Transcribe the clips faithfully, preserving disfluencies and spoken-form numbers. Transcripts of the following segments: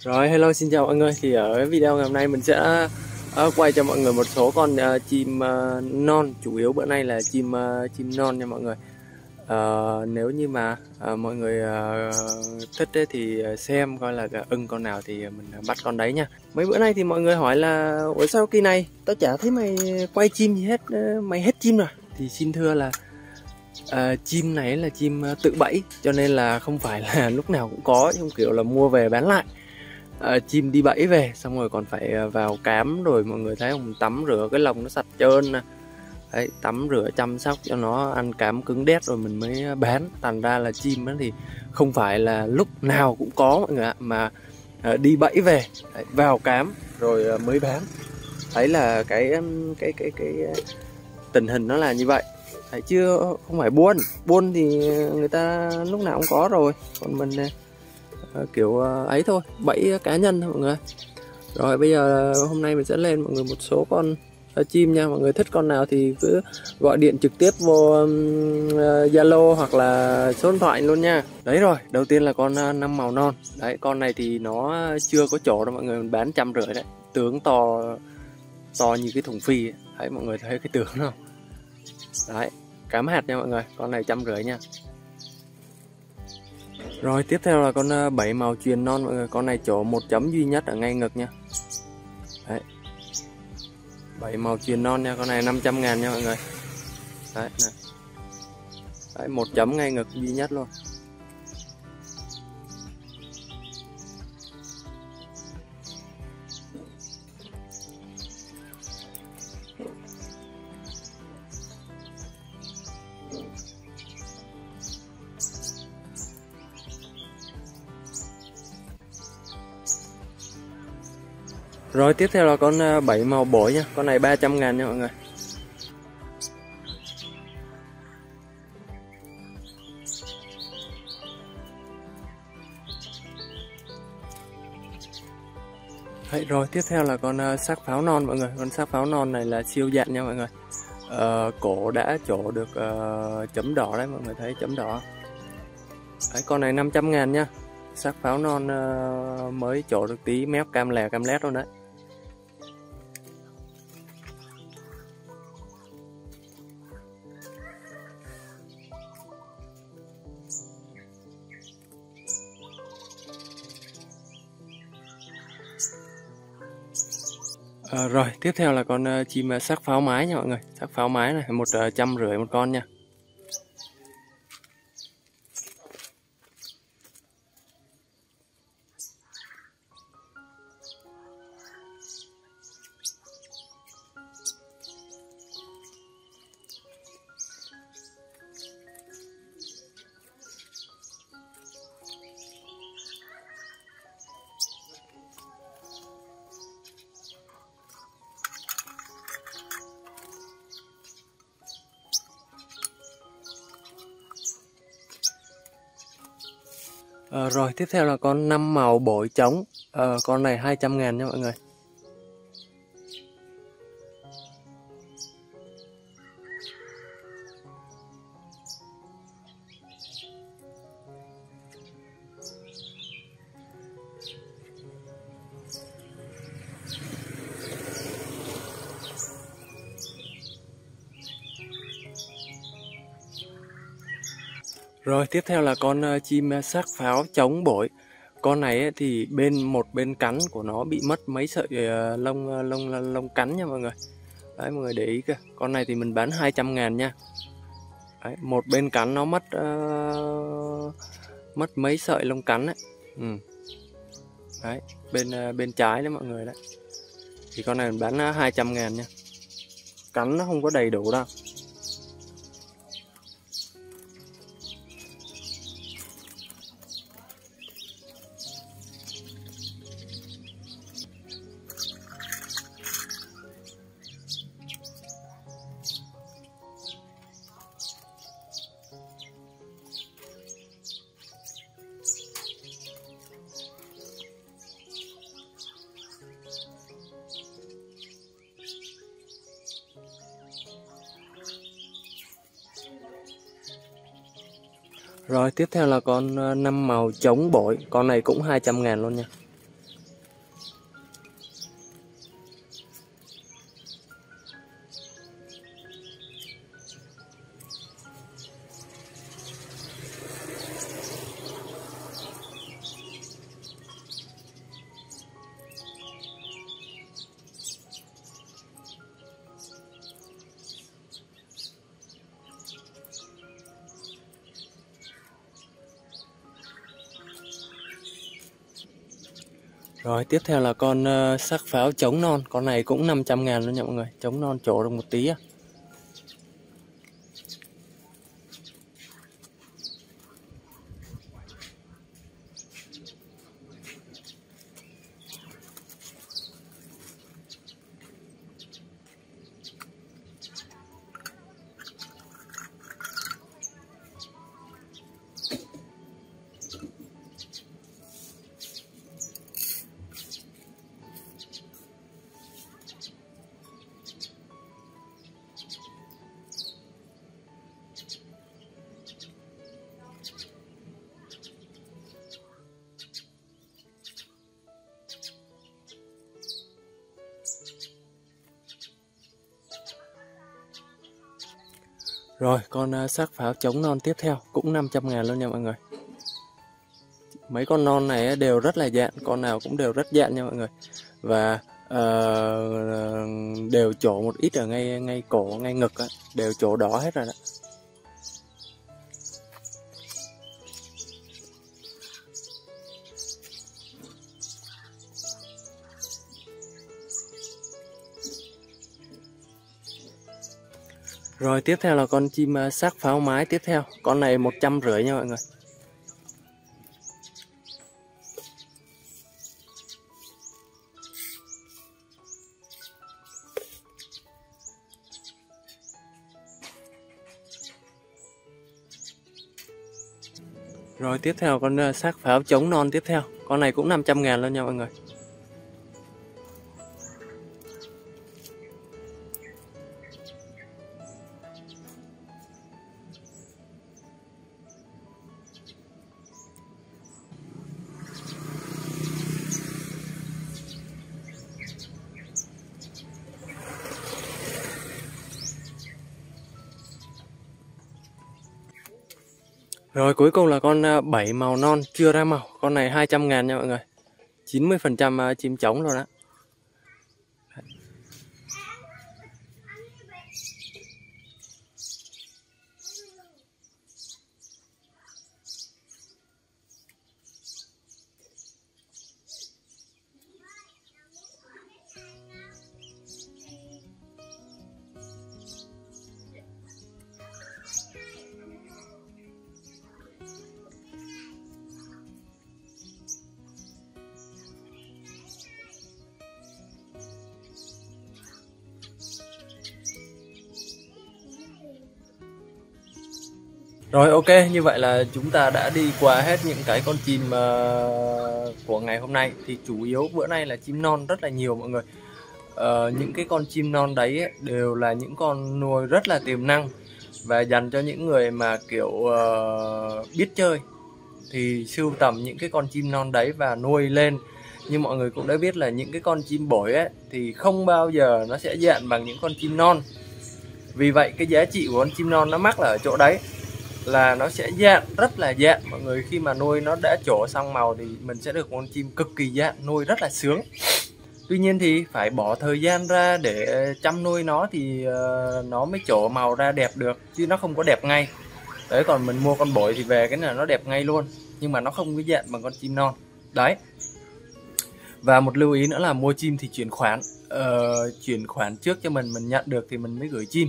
Rồi, hello, xin chào mọi người. Thì ở video ngày hôm nay mình sẽ uh, quay cho mọi người một số con uh, chim uh, non. Chủ yếu bữa nay là chim uh, chim non nha mọi người. uh, Nếu như mà uh, mọi người uh, thích ấy, thì xem coi là ưng con nào thì mình bắt con đấy nha. Mấy bữa nay thì mọi người hỏi là ủa sao kỳ này tao chả thấy mày quay chim gì hết, uh, mày hết chim rồi. Thì xin thưa là uh, chim này là chim tự bẫy, cho nên là không phải là lúc nào cũng có, nhưng kiểu là mua về bán lại. À, chim đi bẫy về xong rồi còn phải vào cám, rồi mọi người thấy không, tắm rửa cái lồng nó sạch trơn nè. Đấy, tắm rửa chăm sóc cho nó ăn cám cứng đét rồi mình mới bán. Thành ra là chim đó thì không phải là lúc nào cũng có mọi người ạ, mà à, đi bẫy về đấy, vào cám rồi mới bán. Đấy là cái cái cái cái, cái tình hình nó là như vậy. Đấy, chứ không phải buôn buôn thì người ta lúc nào cũng có rồi, còn mình kiểu ấy thôi, bẫy cá nhân thôi mọi người. Rồi bây giờ hôm nay mình sẽ lên mọi người một số con uh, chim nha. Mọi người thích con nào thì cứ gọi điện trực tiếp vô Zalo um, uh, hoặc là số điện thoại luôn nha. Đấy, rồi đầu tiên là con uh, năm màu non. Đấy, con này thì nó chưa có chỗ đâu mọi người, mình bán trăm rưỡi đấy. Tướng to to như cái thùng phi ấy. Đấy, mọi người thấy cái tướng không? Đấy, cám hạt nha mọi người, con này trăm rưỡi nha. Rồi tiếp theo là con bảy màu truyền non mọi người. Con này chỗ một chấm duy nhất ở ngay ngực nha. Đấy, bảy màu truyền non nha. Con này năm trăm ngàn nha mọi người. Đấy, này. Đấy, một chấm ngay ngực duy nhất luôn. Rồi tiếp theo là con bảy màu bổi nha. Con này ba trăm ngàn nha mọi người. Đấy, rồi tiếp theo là con sắc pháo non mọi người. Con sắc pháo non này là siêu dạn nha mọi người. Ờ, cổ đã trổ được uh, chấm đỏ đấy, mọi người thấy chấm đỏ. Đấy, con này năm trăm ngàn nha. Sắc pháo non uh, mới trổ được tí, mép cam lè cam lét luôn đấy. À, rồi tiếp theo là con uh, chim uh, sắc pháo mái nha mọi người. Sắc pháo mái này một uh, trăm rưỡi một con nha. À, rồi tiếp theo là con năm màu bổi trống. À, con này hai trăm ngàn nha mọi người. Rồi tiếp theo là con uh, chim sắc pháo trống bổi. Con này ấy, thì bên một bên cắn của nó bị mất mấy sợi uh, lông uh, lông lông cắn nha mọi người. Đấy, mọi người để ý kìa. Con này thì mình bán hai trăm ngàn nha. Đấy, một bên cắn nó mất uh, mất mấy sợi lông cắn ấy. Ừ. Đấy, bên uh, bên trái đấy mọi người đấy. Thì con này mình bán uh, hai trăm ngàn nha. Cắn nó không có đầy đủ đâu. Rồi tiếp theo là con năm màu trống bổi. Con này cũng hai trăm ngàn luôn nha. Rồi tiếp theo là con uh, sắc pháo trống non. Con này cũng năm trăm ngàn luôn nha mọi người. Trống non trổ được một tí à. Rồi con uh, sắc pháo trống non tiếp theo cũng năm trăm ngàn luôn nha mọi người. Mấy con non này đều rất là dạn, con nào cũng đều rất dạn nha mọi người. Và uh, đều trổ một ít ở ngay ngay cổ, ngay ngực á, đều trổ đỏ hết rồi đó. Rồi tiếp theo là con chim sắc pháo mái tiếp theo. Con này một trăm rưỡi nha mọi người. Rồi tiếp theo con sắc pháo trống non tiếp theo. Con này cũng năm trăm ngàn luôn nha mọi người. Rồi cuối cùng là con bảy màu non chưa ra màu. Con này hai trăm ngàn nha mọi người. chín mươi phần trăm chim trống rồi đó. Rồi ok, như vậy là chúng ta đã đi qua hết những cái con chim uh, của ngày hôm nay. Thì chủ yếu bữa nay là chim non rất là nhiều mọi người. uh, Những cái con chim non đấy ấy, đều là những con nuôi rất là tiềm năng. Và dành cho những người mà kiểu uh, biết chơi thì sưu tầm những cái con chim non đấy và nuôi lên. Như mọi người cũng đã biết là những cái con chim bổi ấy thì không bao giờ nó sẽ dạn bằng những con chim non. Vì vậy cái giá trị của con chim non nó mắc là ở chỗ đấy, là nó sẽ dạn, rất là dạn mọi người. Khi mà nuôi nó đã trổ xong màu thì mình sẽ được con chim cực kỳ dạn, nuôi rất là sướng. Tuy nhiên thì phải bỏ thời gian ra để chăm nuôi nó thì uh, nó mới trổ màu ra đẹp được, chứ nó không có đẹp ngay. Đấy, còn mình mua con bổi thì về cái này nó đẹp ngay luôn, nhưng mà nó không có dạn bằng con chim non. Đấy. Và một lưu ý nữa là mua chim thì chuyển khoản. uh, Chuyển khoản trước cho mình, mình nhận được thì mình mới gửi chim.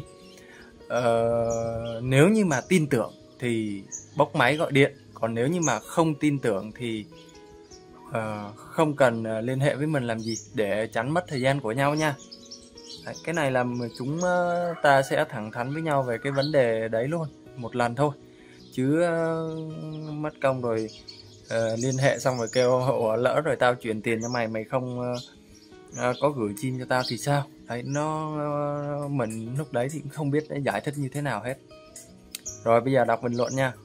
uh, Nếu như mà tin tưởng thì bốc máy gọi điện. Còn nếu như mà không tin tưởng thì uh, không cần uh, liên hệ với mình làm gì, để tránh mất thời gian của nhau nha. Đấy, cái này là chúng uh, ta sẽ thẳng thắn với nhau về cái vấn đề đấy luôn, một lần thôi. Chứ uh, mất công rồi uh, liên hệ xong rồi kêu lỡ rồi tao chuyển tiền cho mày, mày không uh, uh, có gửi chim cho tao thì sao. Đấy, nó uh, mình lúc đấy thì cũng không biết giải thích như thế nào hết. Rồi bây giờ đọc bình luận nha.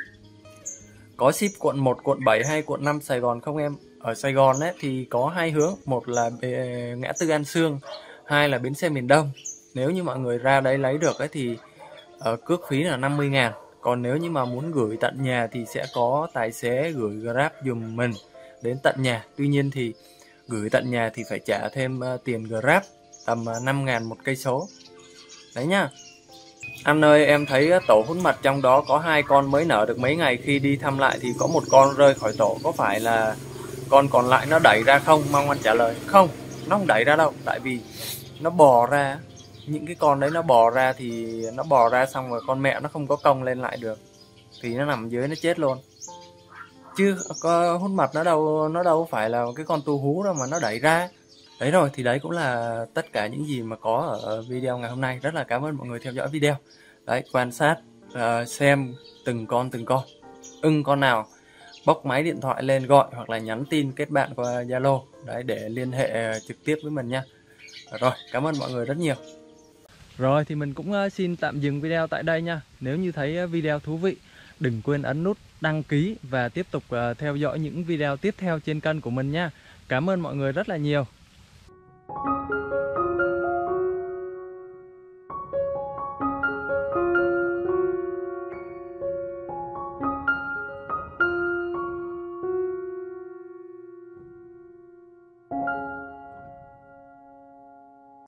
Có ship quận một, quận bảy hay quận năm Sài Gòn không em? Ở Sài Gòn ấy thì có hai hướng. Một là ngã tư An Sương, hai là bến xe miền Đông. Nếu như mọi người ra đấy lấy được ấy thì uh, cước phí là năm mươi ngàn. Còn nếu như mà muốn gửi tận nhà thì sẽ có tài xế gửi Grab dùm mình đến tận nhà. Tuy nhiên thì gửi tận nhà thì phải trả thêm uh, tiền Grab tầm uh, năm ngàn một cây số. Đấy nhá. Anh ơi, em thấy tổ hút mật trong đó có hai con mới nở được mấy ngày, khi đi thăm lại thì có một con rơi khỏi tổ, có phải là Con còn lại nó đẩy ra không? Mong anh trả lời. Không, nó không đẩy ra đâu. Tại vì nó bò ra, những cái con đấy nó bò ra thì nó bò ra xong rồi con mẹ nó không có cong lên lại được, thì nó nằm dưới nó chết luôn. Chứ có hút mật nó đâu, nó đâu phải là cái con tu hú đâu mà nó đẩy ra. Đấy rồi, thì đấy cũng là tất cả những gì mà có ở video ngày hôm nay. Rất là cảm ơn mọi người theo dõi video. Đấy, quan sát, uh, xem từng con từng con. Ưng con nào bóc máy điện thoại lên gọi hoặc là nhắn tin kết bạn qua Zalo đấy để liên hệ trực tiếp với mình nha. Rồi, cảm ơn mọi người rất nhiều. Rồi thì mình cũng xin tạm dừng video tại đây nha. Nếu như thấy video thú vị, đừng quên ấn nút đăng ký và tiếp tục theo dõi những video tiếp theo trên kênh của mình nha. Cảm ơn mọi người rất là nhiều.